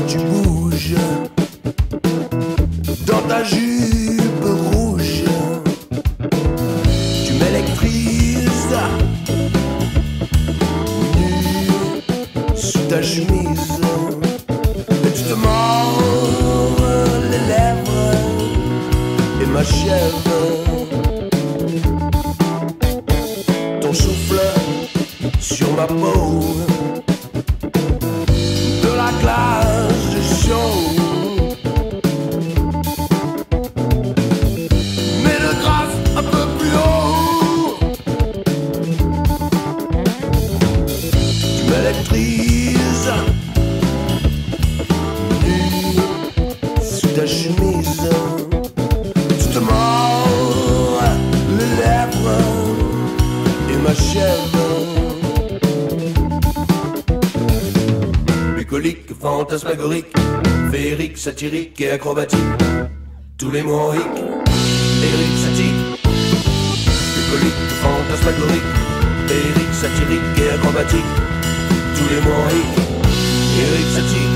tu bouges dans ta jupe rouge, tu m'électrises nu sous ta chemise, et tu te mords les lèvres et m'achèves. Ton souffle sur ma peau, de la glace de chaud, mais de grâce un peu plus haut. Tu m'électrises nu sous ta chemise, tu te mords les lèvres et m'achèves. Bucolique, fantasmagorique, féerique, satirique et acrobatique, tous les mots hic, éryxatique. Bucolique, fantasmagorique, féerique, satirique et acrobatique, tous les mots hic, éryxatique.